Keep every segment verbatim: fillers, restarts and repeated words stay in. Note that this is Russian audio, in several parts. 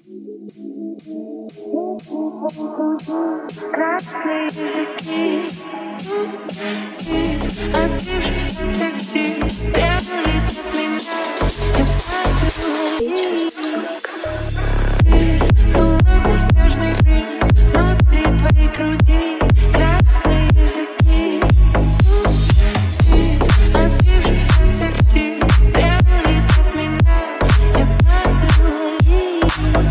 Красные языки, и отпишись от всех птиц, требует от меня. Я падаю, ты холодный снежный принц внутри твоей груди. Красные языки, и отпишись от всех птиц, требует от меня. Я падаю, лови.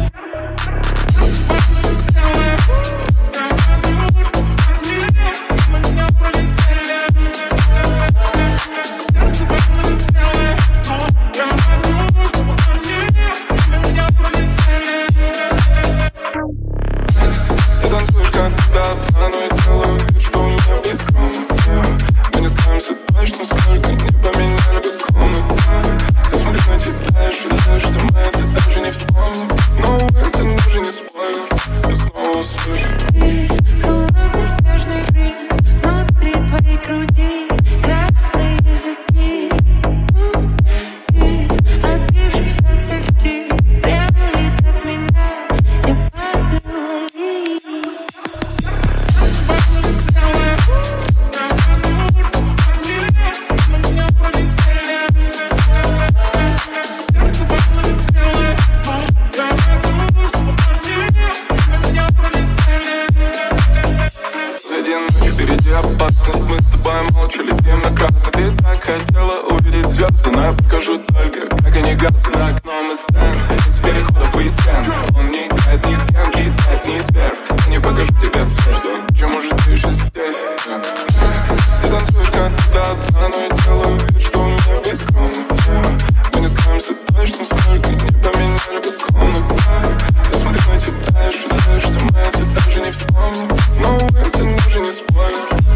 Опасность, мы с тобой молча летим на красный. Ты так хотела увидеть звезды, но я покажу только, как они гаснут. За окном и стенд, из переходов и стен. Он не играет ни с кем, кидает ни сверх. Я не покажу тебе свет, что чем может ты еще здесь. Ты танцуешь как будто одна, но я делаю вид, что у меня весь комнат. Мы не скроемся точно, сколько не поменяли бы комнату. Я смотрю на тебя и жалею, что мы это даже не вспомним. Но это даже не спойлер.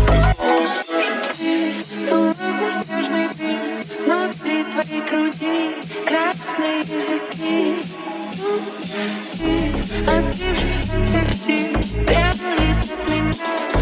Снежный принц внутри твоей груди. Красные языки, и отпишись от всех птиц, требует от меня.